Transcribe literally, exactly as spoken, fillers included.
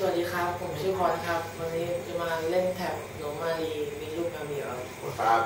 วัสดีครับผมชื่อพรครับวันนี้จะมาเล่นแท็บหนูมารีมีลูกแมวเหมียวครับ